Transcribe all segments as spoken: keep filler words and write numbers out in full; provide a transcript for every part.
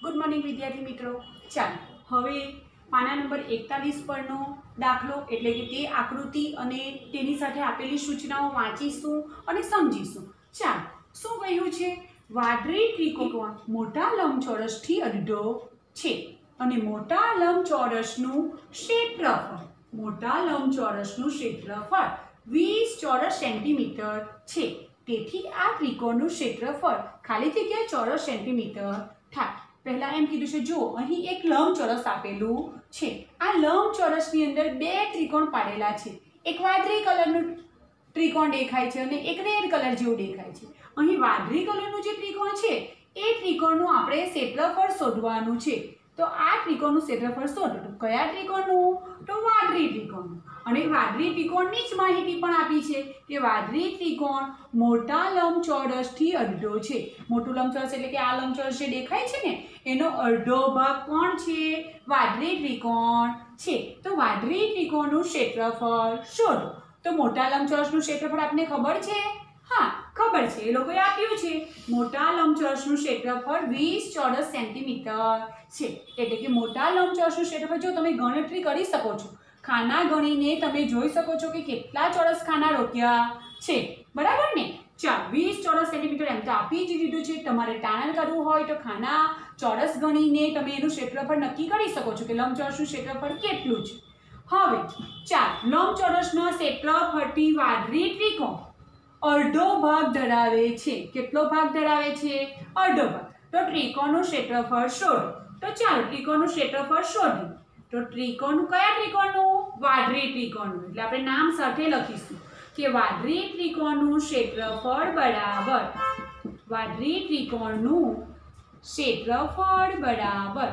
Good morning विद्यार्थी मित्रों। चाल हवे पाना नंबर एकतालीस परनो दाखलो एटले के ते आकृति अने तेनी साथे आपेली सूचनाओं वांचीशुं अने समजीशुं। चाल शुं कह्युं छे? वादળી त्रिकोण मोटा लंबचोरसथी अड्डो छे अने मोटा लंबचोरसनुं क्षेत्रफळ मोटा लंबचोरसनुं क्षेत्रफळ वीस चौरस सेंटीमीटर छे। तेथी आ त्रिकोणनुं क्षेत्रफळ खाली जग्याए चौरस सेंटीमीटर थाय। पहला एम कीधुं छे, जो अहीं एक लंबचोरस आपेलुं छे। आ लंबचोरसनी अंदर बे त्रिकोण पाडेला छे। एक वादળી कलरनुं त्रिकोण देखाय छे अने एक रेड कलर जेवुं देखाय छे। अहीं वादળી कलरनुं जे त्रिकोण छे ए त्रिकोणनुं आपणे क्षेत्रफळ शोधवानुं छे। तो आ त्रिकोणनुं क्षेत्रफळ शोधो। तो कया त्रिकोणनुं? तो वादળી त्रिकोणनुं। अने वादળી त्रिकोणनी ज माहिती पण आपी छे के वादળી त्रिकोण मोटा लंबचोरसथी अड्डो छे। मोटुं लंबचोरस एटले के आ लंबचोरस जे देखाय छे ने एनो अर्धो भाग कोण छे? वादળી त्रिकोण छे। तो वादળી त्रिकोणनुं क्षेत्रफळ शोधो। तो मोटा लंबचोरसनुं क्षेत्रफळ आपने खबर छे? हाँ खबर छे, ए लोकोए आप्युं छे। मोटा लंबचोरसनुं क्षेत्रफळ वीस चौरस सेंटीमीटर छे। एटले के मोटा लंबचोरसनुं क्षेत्रफळ जो तमे गणतरी करी शको छो। खाना गणीने तमे जोई शको छो के केटला चौरस खाना रोक्या छे, बराबर ने? चार वीस चौरस सेंटीमीटर एम तो आपी ज दीधुं छे। तमारे टाणन करवुं होय तो खाना चौरस गणीने तमे एनुं क्षेत्रफळ नक्की करी शको छो के लंबचोरसनुं क्षेत्रफळ केटलुं छे। हवे चार लंबचोरसना क्षेत्रफळथी वादળી त्रिकोण अर्धो भाग धरावे छे। केटलो भाग धरावे छे? अर्धो भाग। तो त्रिकोणनुं क्षेत्रफळ शोधो। तो चालो त्रिकोणनुं क्षेत्रफळ शोधीए। तो त्रिकोण कया त्रिकोणनुं? वादળી त्रिकोणनुं। એટલે આપણે નામ સાથે લખીશું કે વાદળી ત્રિકોણનું ક્ષેત્રફળ બરાબર વાદળી ત્રિકોણનું ક્ષેત્રફળ બરાબર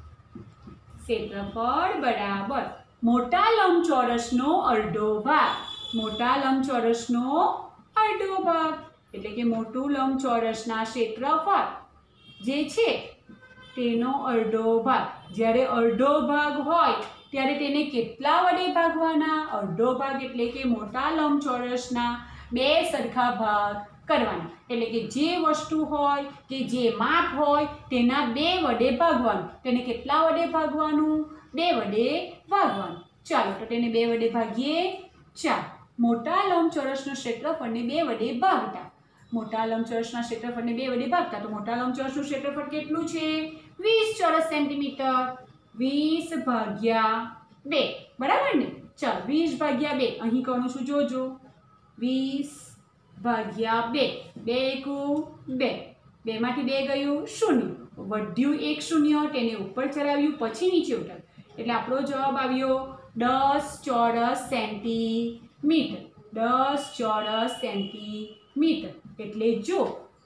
ક્ષેત્રફળ બરાબર મોટા લંબચોરસનો અડધો ભાગ મોટા લંબચોરસનો અડધો ભાગ એટલે કે મોટું લંબચોરસના ક્ષેત્રફળ જે છે તેનો અડધો ભાગ। જ્યારે અડધો ભાગ હોય ત્યારે તેને કેટલા વડે ભાગવાના? અડધો ભાગ એટલે કે મોટા લંબચોરસના બે સરખા ભાગ કરવાના। એટલે કે જે વસ્તુ હોય કે જે માપ હોય તેના બે વડે ભાગવાનું। તેને કેટલા વડે ભાગવાનું? બે વડે ભાગવાનું। ચાલો તો તેને બે વડે ભાગીએ। ચાલો મોટા લંબચોરસનું ક્ષેત્રફળને બે વડે ભાગતા મોટા લંબચોરસના ક્ષેત્રફળને બે વડે ભાગતા તો મોટા લંબચોરસનું ક્ષેત્રફળ કેટલું છે? વીસ ચોરસ સેન્ટીમીટર। વીસ ભાગ્યા બે, બરાબર ને? ચાલો વીસ ભાગ્યા બે અહીં કરું છું, જોજો। વીસ ભાગ્યા બે, બે એકુ બે, બેમાંથી બે ગયું શૂન્ય, વધ્યું એક શૂન્ય, તેને ઉપર ચલાવ્યું પછી નીચે ઉતાર્યું એટલે આપણો જવાબ આવ્યો દસ ચોરસ સેન્ટીમીટર। દસ ચોરસ સેન્ટીમીટર એટલે જો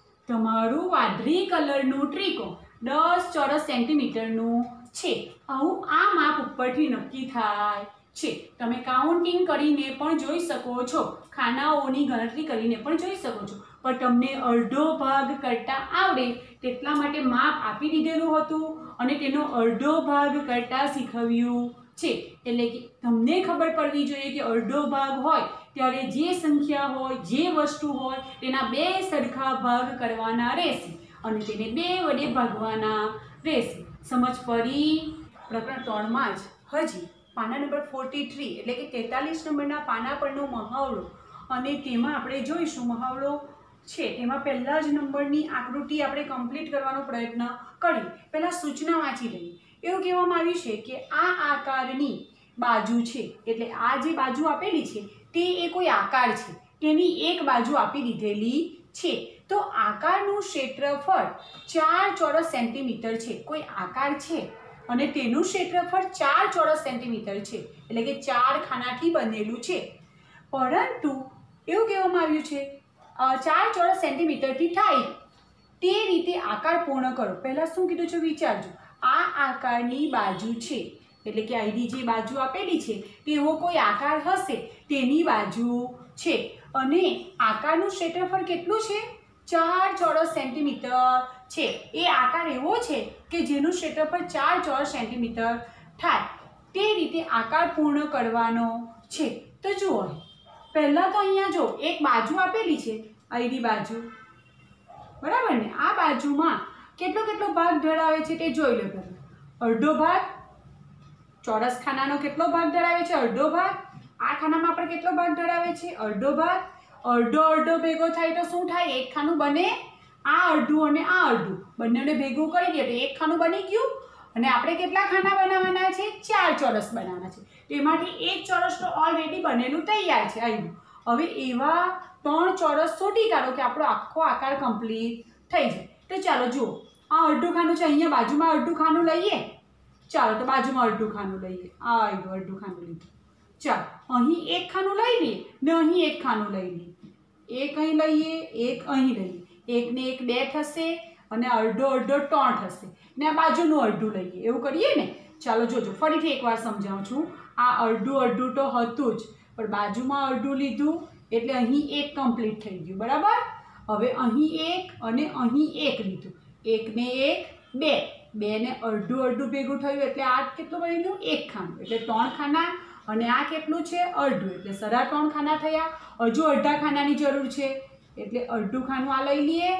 તમારું વાદળી કલરનું ત્રિકોણ દસ ચોરસ સેન્ટીમીટરનું છે। આવું આ માપ ઉપરથી નક્કી થાય છે। તમે કાઉન્ટિંગ કરીને પણ જોઈ શકો છો, ખાનાઓની ગણતરી કરીને પણ જોઈ શકો છો, પણ તમને અડધો ભાગ કરતા આવડે તેટલા માટે માપ આપી દીધેલું હતું અને તેનો અડધો ભાગ કરતા શીખવ્યું છે। એટલે કે તમને ખબર પડવી જોઈએ કે અડધો ભાગ હોય ત્યારે જે સંખ્યા હોય જે વસ્તુ હોય તેના બે સરખા ભાગ કરવાના રહેશે અને તેને બે વડે ભાગવાના રહેશે। સમજ પડી? પ્રકરણ ત્રણમાં જ હજી પાના નંબર ફોર્ટી થ્રી એટલે કે તેતાલીસ નંબરના પાના પરનો મહાવરો અને તેમાં આપણે જોઈશું મહાવરો છે તેમાં પહેલા જ નંબરની આકૃતિ આપણે કમ્પ્લીટ કરવાનો પ્રયત્ન કરી। પહેલા સૂચના વાંચી લઈએ। એવું કહેવામાં આવ્યું છે કે આ આકારની બાજુ છે એટલે આ જે બાજુ આપેલી છે તે એ કોઈ આકાર છે, તેની એક બાજુ આપી દીધેલી છે। તો આકારનું ક્ષેત્રફળ ચાર ચોરસ સેન્ટીમીટર છે। કોઈ આકાર છે અને તેનું ક્ષેત્રફળ ચાર ચોરસ સેન્ટીમીટર છે એટલે કે ચાર ખાનાથી બનેલું છે। પરંતુ એવું કહેવામાં આવ્યું છે ચાર ચોરસ સેન્ટીમીટરથી થાય તે રીતે આકાર પૂર્ણ કરો। પહેલાં શું કીધું છે વિચારજો। આ આકારની બાજુ છે એટલે કે અહીંની જે બાજુ આપેલી છે તેવો કોઈ આકાર હશે તેની બાજુ છે અને આકારનું ક્ષેત્રફળ કેટલું છે? ચાર ચોરસ સેન્ટીમીટર છે। એ આકાર એવો છે કે જેનું ક્ષેત્રફળ ચાર ચોરસ સેન્ટીમીટર થાય તે રીતે આકાર પૂર્ણ કરવાનો છે। તો જુઓ પહેલાં તો અહીંયા જો એક બાજુ આપેલી છે, અહીંની બાજુ, બરાબર ને? આ બાજુમાં કેટલો કેટલો ભાગ ધરાવે છે તે જોઈ લો પહેલાં. અડધો ભાગ, ચોરસ ખાનાનો કેટલો ભાગ ધરાવે છે? અડધો ભાગ. આ ખાનામાં આપણે કેટલો ભાગ ધરાવે છે? અડધો ભાગ. અડધો અડધો ભેગો થાય તો શું થાય? એક ખાનું બને. આ અડધું અને આ અડધું બંનેને ભેગું કરી દઈએ તો એક ખાનું બની ગયું. અને આપણે કેટલા ખાના બનાવવાના છે? ચાર ચોરસ બનાવવાના છે. તેમાંથી એક ચોરસ તો ઓલરેડી બનેલું તૈયાર છે આવ્યું. હવે એવા ત્રણ ચોરસ શોધી કાઢો કે આપણો આખો આકાર કમ્પ્લીટ થઈ જાય. તો ચાલો જુઓ, આ અડધું ખાનું છે, અહીંયા બાજુમાં અડધું ખાનું લઈએ. ચાલો તો બાજુમાં અડધું ખાનું લઈએ. આ આવ્યું અડધું ખાનું લીધું. ચાલો અહીં એક ખાનું લઈ લઈએ ને અહીં એક ખાનું લઈ લઈએ. એક અહીં લઈએ, એક અહીં લઈએ. એક ને એક બે થશે અને અડધો અડધો ત્રણ થશે ને આ બાજુનું અડધું લઈએ. એવું કરીએ ને. ચાલો જોજો, ફરીથી એકવાર સમજાવું છું. આ અડધું અડધું તો હતું જ, પણ બાજુમાં અડધું લીધું એટલે અહીં એક કમ્પ્લીટ થઈ ગયું. બરાબર. હવે અહીં એક અને અહીં એક લીધું. એક ને એક બે, બે ને અડધું અડધું ભેગું થયું એટલે આ કેટલું બન્યું? એક ખાનું. એટલે ત્રણ ખાના. અને આ કેટલું છે? અડધું. એટલે સરા ત્રણ ખાના થયા. હજુ અડધા ખાનાની જરૂર છે એટલે અડધું ખાનું આ લઈ લઈએ.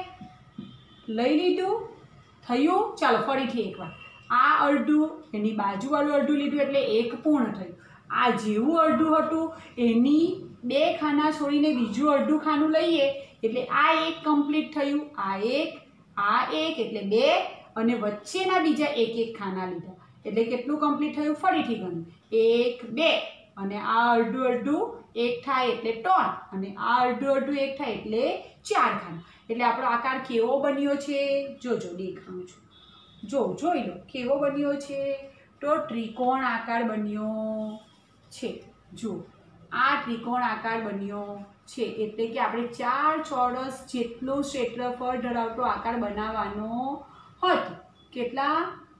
લઈ લીધું. થયું. ચાલો ફરીથી એકવાર. આ અડધું એની બાજુવાળું અડધું લીધું એટલે એક પૂર્ણ થયું. આ જેવું અડધું હતું એની બે ખાના છોડીને બીજું અડધું ખાનું લઈએ એટલે આ એક કમ્પ્લીટ થયું. આ એક, આ એક એટલે બે અને વચ્ચેના બીજા એક એક ખાના લીધા એટલે કેટલું કમ્પ્લીટ થયું? ફરીથી ગણ્યું. એક, બે અને આ અડધું અડધું એક થાય એટલે ત્રણ અને આ અડધું અડધું એક થાય એટલે ચાર ખાના. એટલે આપણો આકાર કેવો બન્યો છે? જોજો દેખાડું છું. જો જોઈ લો કેવો બન્યો છે. તો ત્રિકોણ આકાર બન્યો છે. જો આ ત્રિકોણ આકાર બન્યો છે એટલે કે આપણે ચાર ચોરસ જેટલું ક્ષેત્રફળ ધરાવતો આકાર બનાવવાનો હતો. કેટલા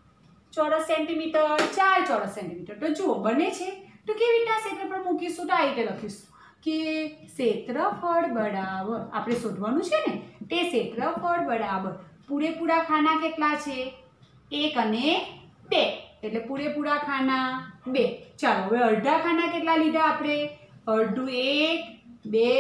ચોરસ સેન્ટીમીટર? ચાર ચોરસ સેન્ટીમીટર. તો જુઓ બને છે. તો કેવી રીતના ક્ષેત્રફળ મૂકીશું? તો આ રીતે લખીશું કે ક્ષેત્રફળ બરાબર, આપણે શોધવાનું છે ને, તે ક્ષેત્રફળ બરાબર પૂરેપૂરા ખાના કેટલા છે? એક અને બે. એટલે પૂરેપૂરા ખાના બે. ચાલો હવે અડધા ખાના કેટલા લીધા આપણે? અડધું એક, બે,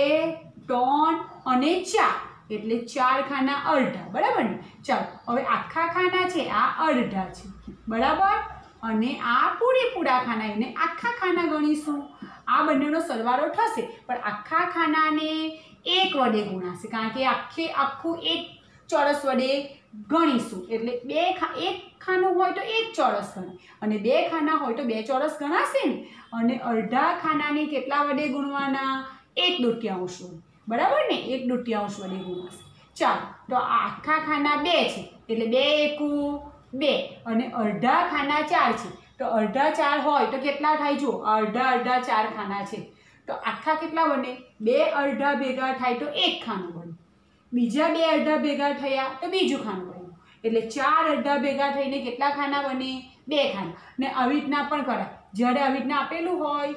ત્રણ અને ચાર. એટલે ચાર ખાના અડધા. બરાબર ને. ચાલો હવે આખા ખાના છે આ અડધા છે. બરાબર. અને આ પૂરેપૂરા ખાના એને આખા ખાના ગણીશું. આ બંનેનો સરવાળો થશે પણ આખા ખાનાને એક વડે ગુણાશે કારણ કે આખે આખું એક ચોરસ વડે ગણીશું. એટલે બે ખા એક ખાનું હોય તો એક ચોરસ ગણાય અને બે ખાના હોય તો બે ચોરસ ગણાશે ને. અને અડધા ખાનાને કેટલા વડે ગુણવાના? એક દૂત્યાંશ. બરાબર ને. એક દૂત્યાંશ વડે ગુણાશે. ચાલો તો આખા ખાના બે છે એટલે બે એકું બે અને અડધા ખાના ચાર છે તો અડધા ચાર હોય તો કેટલા થાય? જો અડધા અડધા ચાર ખાના છે તો આખા કેટલા બને? બે અડધા ભેગા થાય તો એક ખાનું બને. બીજા બે અડધા ભેગા થયા તો બીજું ખાનું બન્યું. એટલે ચાર અડધા ભેગા થઈને કેટલા ખાના બને? બે ખાના. ને આવી રીતના પણ કરાય. જ્યારે આવી રીતના આપેલું હોય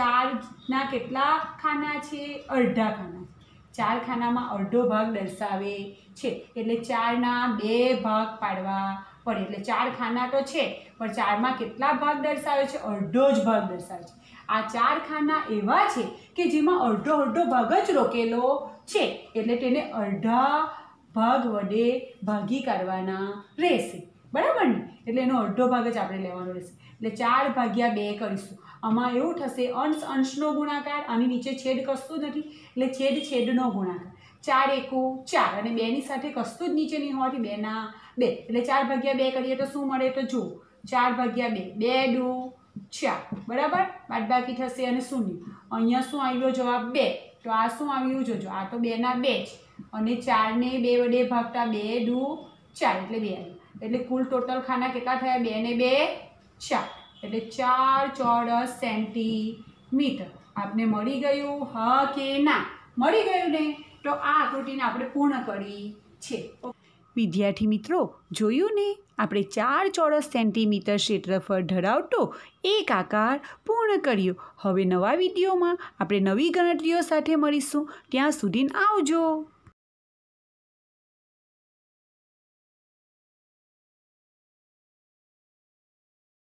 ચારના કેટલા ખાના છે? અડધા ખાના. ચાર ખાનામાં અડધો ભાગ દર્શાવે છે એટલે ચારના બે ભાગ પાડવા પડે. એટલે ચાર ખાના તો છે પણ ચારમાં કેટલા ભાગ દર્શાવે છે? અડધો જ ભાગ દર્શાવે છે. આ ચાર ખાના એવા છે કે જેમાં અડધો અડધો ભાગ જ રોકેલો છે એટલે તેને અડધા ભાગ વડે ભાગી કાઢવાના રહેશે. બરાબર ને. એટલે એનો અડધો ભાગ જ આપણે લેવાનો રહેશે. એટલે ચાર ભાગ્યા બે કરીશું. આમાં એવું થશે અંશ અંશનો ગુણાકાર, આની નીચે છેદ કશું જ નથી એટલે છેદ છેદનો ગુણાકાર. ચાર એકુ ચાર અને બેની સાથે કશું જ નીચે નહીં હોવાથી બેના બે એટલે ચાર ભાગ્યા બે કરીએ તો શું મળે? તો જુઓ ચાર ભાગ્યા બે, બે દુ ચાર. બરાબર. બાદબાકી થશે અને શૂન્ય. અહીંયા શું આવ્યો જવાબ? બે. તો આ શું આવ્યું? જોજો આ તો બેના બે જ અને ચારને બે વડે ભાગતા બે દુ ચાર એટલે બે આવ્યું. એટલે કુલ ટોટલ ખાના કેટલા થયા? બે ને બે ચાર. એટલે ચાર ચોરસ સેન્ટીમીટર. આપને મળી ગયું? હા કે ના? મળી ગયું ને. તો આ આકૃતિને આપણે પૂર્ણ કરી છે. વિદ્યાર્થી મિત્રો જોયું ને, આપણે ચાર ચોરસ સેન્ટીમીટર ક્ષેત્રફળ ધરાવતો એક આકાર પૂર્ણ કર્યો. હવે નવા વિડીયોમાં આપણે નવી ગણતરીઓ સાથે મળીશું. ત્યાં સુધી આવજો.